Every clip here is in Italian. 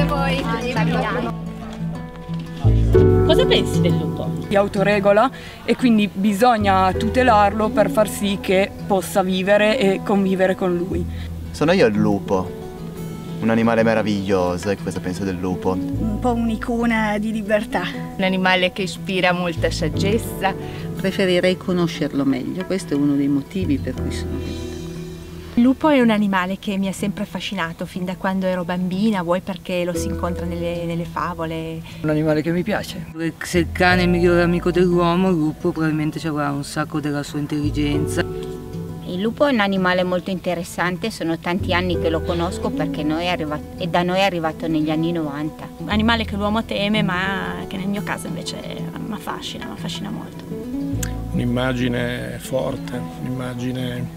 a voi. Cosa pensi del lupo? Si autoregola e quindi bisogna tutelarlo per far sì che possa vivere e convivere con lui. Sono io il lupo, un animale meraviglioso. E cosa penso del lupo? Un po' un'icona di libertà. Un animale che ispira molta saggezza. Preferirei conoscerlo meglio, questo è uno dei motivi per cui sono venuta. Il lupo è un animale che mi ha sempre affascinato fin da quando ero bambina, vuoi perché lo si incontra nelle favole. Un animale che mi piace. Se il cane è il migliore amico dell'uomo, il lupo probabilmente ci avrà un sacco della sua intelligenza. Il lupo è un animale molto interessante, sono tanti anni che lo conosco perché da noi è arrivato negli anni 90. Un animale che l'uomo teme ma che nel mio caso invece mi affascina molto. Un'immagine forte, un'immagine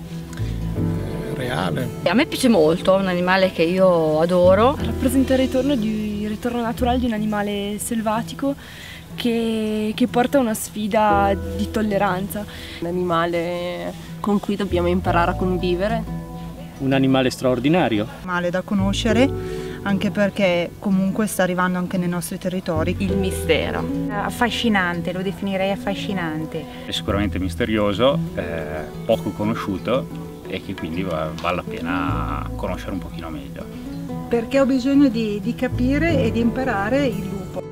reale. A me piace molto, è un animale che io adoro. Rappresenta il ritorno naturale di un animale selvatico che porta una sfida di tolleranza. Un animale con cui dobbiamo imparare a convivere. Un animale straordinario. Un animale da conoscere, anche perché comunque sta arrivando anche nei nostri territori. Il mistero. Affascinante, lo definirei affascinante. È sicuramente misterioso, poco conosciuto e che quindi vale la pena conoscere un pochino meglio. Perché ho bisogno di capire e di imparare il lupo.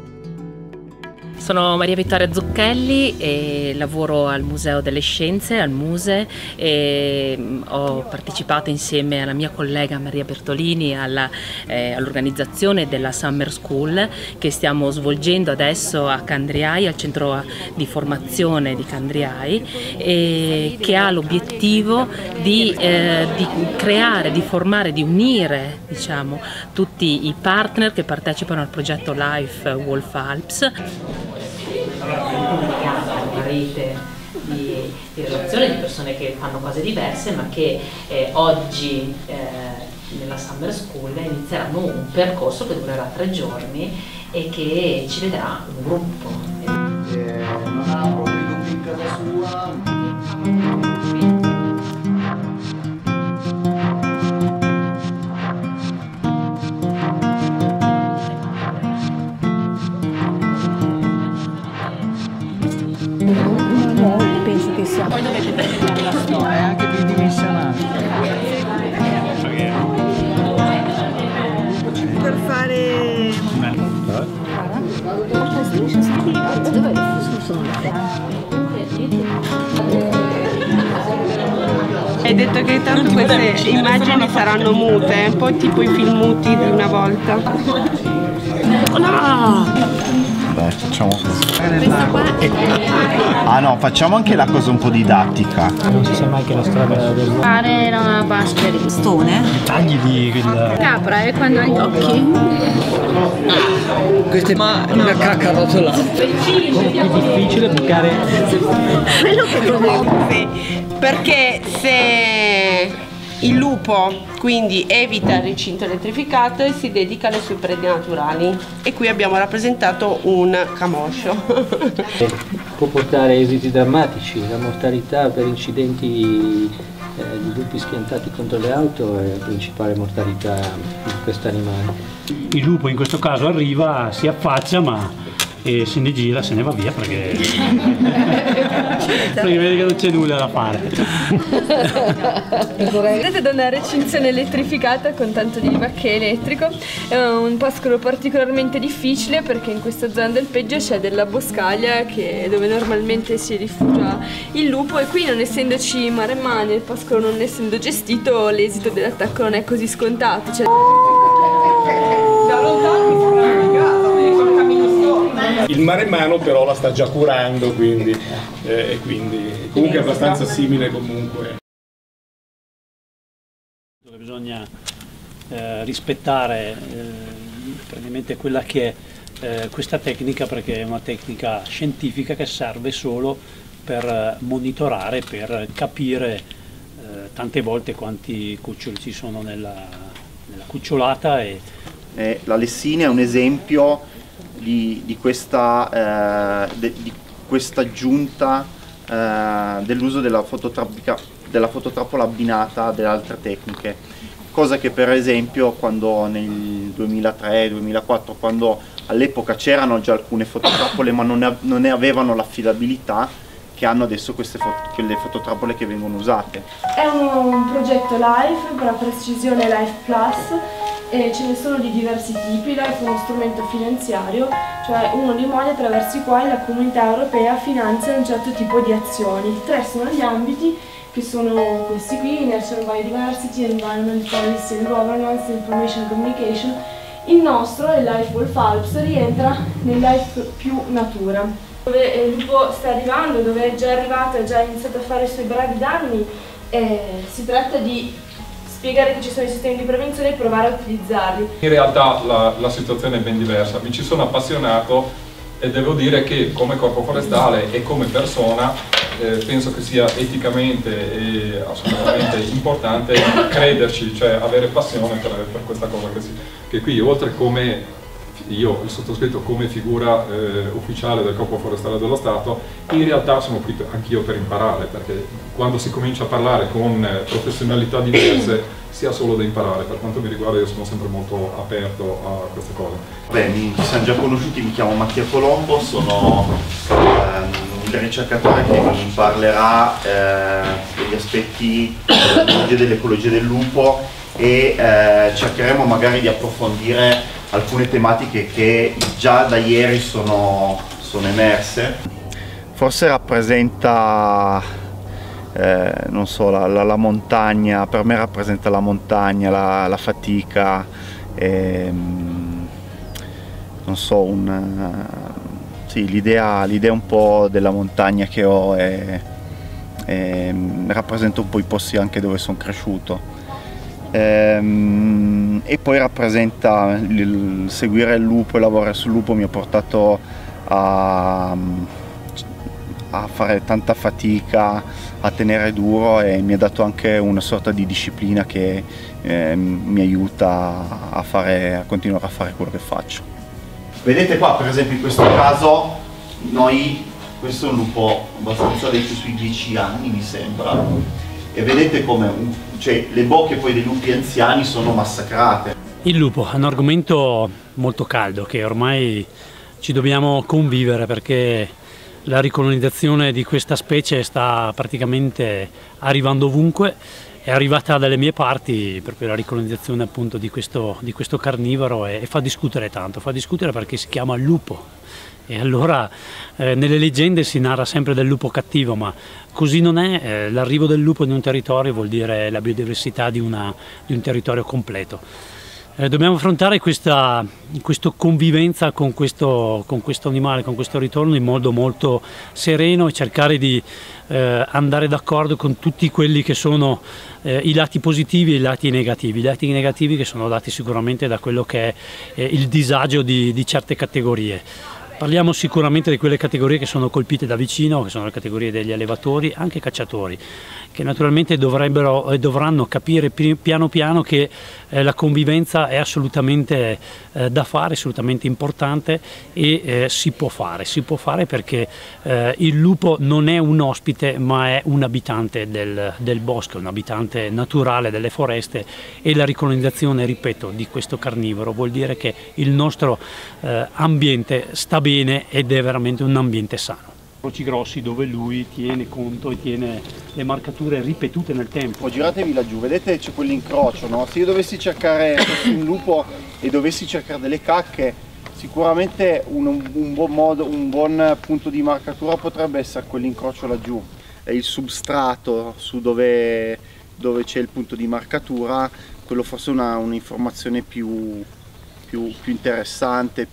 Sono Maria Vittoria Zucchelli e lavoro al Museo delle Scienze, al MUSE, e ho partecipato insieme alla mia collega Maria Bertolini all'organizzazione della Summer School che stiamo svolgendo adesso a Candriai, al centro di formazione di Candriai, e che ha l'obiettivo di creare, di formare, di unire, diciamo, tutti i partner che partecipano al progetto Life Wolf Alps. Una rete di relazioni di persone che fanno cose diverse ma che oggi nella Summer School inizieranno un percorso che durerà 3 giorni e che ci vedrà un gruppo. Non ha proprio i dubbi in casa sua. Penso che sia. Poi dovete presentare la storia, è anche bidimensionale. Per fare. Hai detto che tanto queste immagini saranno mute, un po' tipo i film muti di una volta. Dai, facciamo così. Ah no, facciamo anche la cosa un po' didattica. Non si sa mai che la strada del Fare una basket. Stone? tagli di Capra è quando ha gli occhi. Questa è una caccarotola. È difficile bucare. Quello che conosce, perché se il lupo quindi evita il recinto elettrificato e si dedica alle sue prede naturali, e qui abbiamo rappresentato un camoscio. Può portare esiti drammatici, la mortalità per incidenti di lupi schiantati contro le auto è la principale mortalità di questo animale. Il lupo in questo caso arriva, si affaccia e se ne gira, se ne va via perché vede che non c'è nulla da fare. Vedete da una recinzione elettrificata con tanto di bacche elettrico, è un pascolo particolarmente difficile perché in questa zona del Peggio c'è della boscaglia dove normalmente si rifugia il lupo, e qui, non essendoci maremmane, il pascolo non essendo gestito, l'esito dell'attacco non è così scontato. Da lontano il maremmano però la sta già curando, quindi comunque è abbastanza simile comunque. Dove bisogna rispettare praticamente quella che è questa tecnica, perché è una tecnica scientifica che serve solo per monitorare, per capire tante volte quanti cuccioli ci sono nella cucciolata. La Lessini è un esempio di questa aggiunta dell'uso della fototrappola abbinata a delle altre tecniche. cosa che per esempio quando nel 2003-2004, quando all'epoca c'erano già alcune fototrappole ma non ne avevano l'affidabilità che hanno adesso quelle fototrappole che vengono usate. È un progetto LIFE per la precisione LIFE Plus e ce ne sono di diversi tipi. LIFE è uno strumento finanziario, cioè uno dei modi attraverso i quali la Comunità Europea finanzia un certo tipo di azioni. 3 sono gli ambiti, che sono questi qui: National Biodiversity, Environment Policy and Governance, Information and Communication. Il nostro, il Life Wolf Alps, rientra nel Life più Natura, dove il lupo sta arrivando, dove è già arrivato, ha già iniziato a fare i suoi bravi danni. Si tratta di spiegare che ci sono i sistemi di prevenzione e provare a utilizzarli. In realtà la situazione è ben diversa. Mi ci sono appassionato e devo dire che come corpo forestale e come persona penso che sia eticamente e assolutamente importante crederci, cioè avere passione per questa cosa che qui, oltre come io, il sottoscritto, come figura ufficiale del Corpo Forestale dello Stato, in realtà sono qui anch'io per imparare, perché quando si comincia a parlare con professionalità diverse si ha solo da imparare. Per quanto mi riguarda io sono sempre molto aperto a queste cose. Beh, ci siamo già conosciuti, mi chiamo Mattia Colombo, sono il ricercatore che mi parlerà degli aspetti dell'ecologia del lupo e cercheremo magari di approfondire alcune tematiche che già da ieri sono emerse. Forse rappresenta, non so, la montagna, per me rappresenta la montagna, la fatica, non so, sì, l'idea un po' della montagna che ho rappresenta un po' i posti anche dove sono cresciuto. E poi rappresenta il seguire il lupo e lavorare sul lupo mi ha portato a fare tanta fatica, a tenere duro, e mi ha dato anche una sorta di disciplina che mi aiuta a continuare a fare quello che faccio. Vedete qua, per esempio, in questo caso questo è un lupo abbastanza vecchio, sui 10 anni mi sembra, e vedete come le bocche poi dei lupi anziani sono massacrate. Il lupo è un argomento molto caldo che ormai ci dobbiamo convivere, perché la ricolonizzazione di questa specie sta praticamente arrivando ovunque. È arrivata dalle mie parti proprio la ricolonizzazione appunto di questo carnivoro, e fa discutere tanto, fa discutere perché si chiama lupo. E allora nelle leggende si narra sempre del lupo cattivo, ma così non è. L'arrivo del lupo in un territorio vuol dire la biodiversità di un territorio completo. Dobbiamo affrontare questa convivenza con questo animale, con questo ritorno, in modo molto sereno, e cercare di andare d'accordo con tutti quelli che sono i lati positivi e i lati negativi che sono dati sicuramente da quello che è il disagio di certe categorie. Parliamo sicuramente di quelle categorie che sono colpite da vicino, che sono le categorie degli allevatori, anche cacciatori, che naturalmente dovrebbero e dovranno capire piano piano che la convivenza è assolutamente da fare, assolutamente importante, e si può fare perché il lupo non è un ospite ma è un abitante del bosco, un abitante naturale delle foreste, e la ricolonizzazione, ripeto, di questo carnivoro vuol dire che il nostro ambiente sta bene ed è veramente un ambiente sano. Croci grossi dove lui tiene conto e tiene le marcature ripetute nel tempo. Giratevi laggiù, vedete c'è quell'incrocio, no? Se io dovessi cercare un lupo e dovessi cercare delle cacche, sicuramente un buon punto di marcatura potrebbe essere quell'incrocio laggiù. È il substrato su dove c'è il punto di marcatura, quello forse è un'informazione più interessante,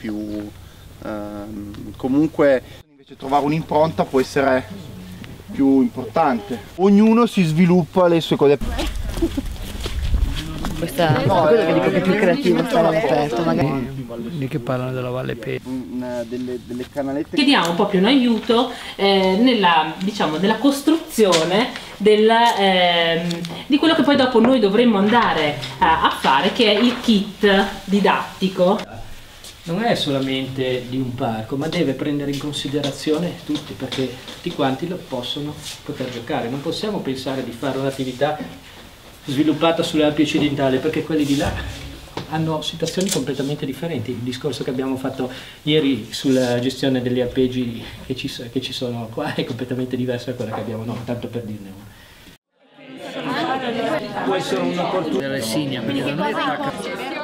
comunque invece trovare un'impronta può essere più importante. Ognuno si sviluppa le sue cose. Questa è quello che dico che è più creativo, stare all'aperto magari. Lì che parlano della Valle Pe. Delle canalette. Chiediamo proprio un aiuto nella costruzione di quello che poi dopo noi dovremmo andare a fare, che è il kit didattico. Non è solamente di un parco, ma deve prendere in considerazione tutti, perché tutti quanti possono poter giocare. Non possiamo pensare di fare un'attività sviluppata sulle Alpi occidentali, perché quelli di là hanno situazioni completamente differenti. Il discorso che abbiamo fatto ieri sulla gestione degli alpeggi che ci sono qua è completamente diverso da quella che abbiamo noi, tanto per dirne una. Può essere un'opportunità della Signa, perché da noi attacca.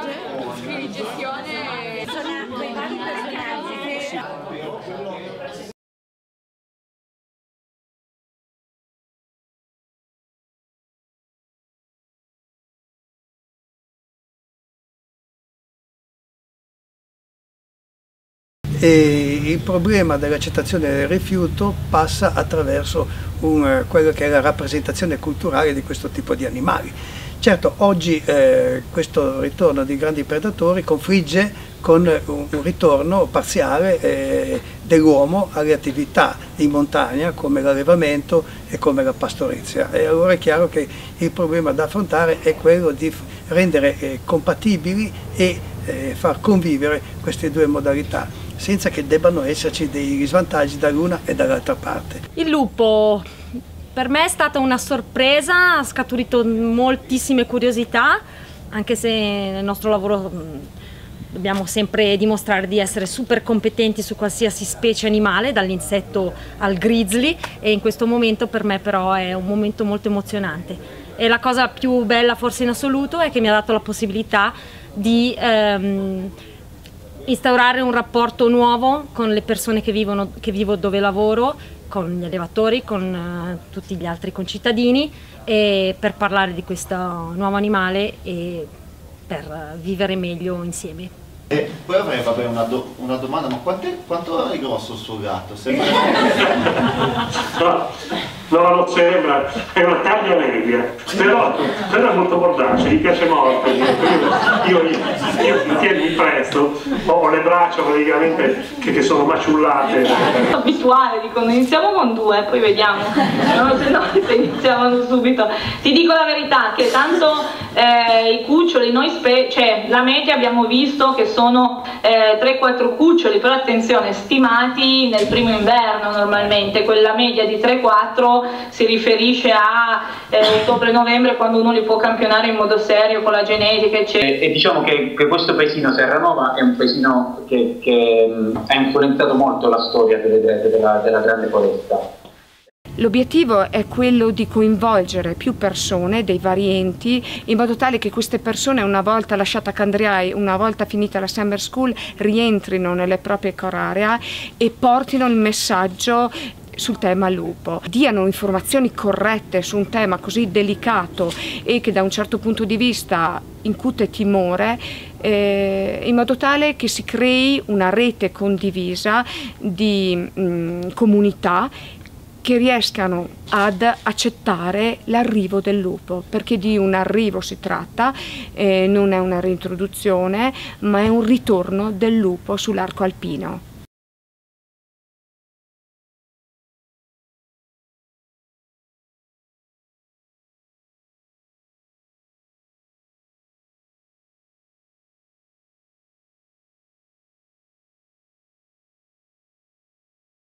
E il problema dell'accettazione del rifiuto passa attraverso quello che è la rappresentazione culturale di questo tipo di animali. Certo, oggi questo ritorno di grandi predatori confligge con un ritorno parziale dell'uomo alle attività in montagna come l'allevamento e come la pastorizia, e allora è chiaro che il problema da affrontare è quello di rendere compatibili e far convivere queste due modalità, senza che debbano esserci dei svantaggi dall'una e dall'altra parte. Il lupo per me è stata una sorpresa, ha scaturito moltissime curiosità, anche se nel nostro lavoro dobbiamo sempre dimostrare di essere super competenti su qualsiasi specie animale, dall'insetto al grizzly, e in questo momento per me però è un momento molto emozionante. E la cosa più bella forse in assoluto è che mi ha dato la possibilità di instaurare un rapporto nuovo con le persone che vivo dove lavoro, con gli allevatori, con tutti gli altri concittadini, e per parlare di questo nuovo animale e per vivere meglio insieme. E poi avrei una domanda, ma quanto è grosso il suo gatto? Sembra... No, non sembra, è una taglia media, però è molto mordace, gli piace molto. Io mi presto, ho le braccia praticamente che sono maciullate. Abituale, dicono iniziamo con 2, poi vediamo, no, se iniziamo subito. Ti dico la verità, che tanto i cuccioli, cioè la media abbiamo visto che sono 3-4 cuccioli, però attenzione, stimati nel primo inverno normalmente, quella media di 3-4 si riferisce a ottobre-novembre, quando uno li può campionare in modo serio con la genetica eccetera. E diciamo che questo paesino Serranova è un paesino che ha influenzato molto la storia della Grande Foresta. L'obiettivo è quello di coinvolgere più persone dei vari enti, in modo tale che queste persone, una volta lasciata Candriai, una volta finita la Summer School, rientrino nelle proprie core area e portino il messaggio sul tema lupo, diano informazioni corrette su un tema così delicato e che da un certo punto di vista incute timore, in modo tale che si crei una rete condivisa di comunità che riescano ad accettare l'arrivo del lupo, perché di un arrivo si tratta, non è una reintroduzione, ma è un ritorno del lupo sull'arco alpino.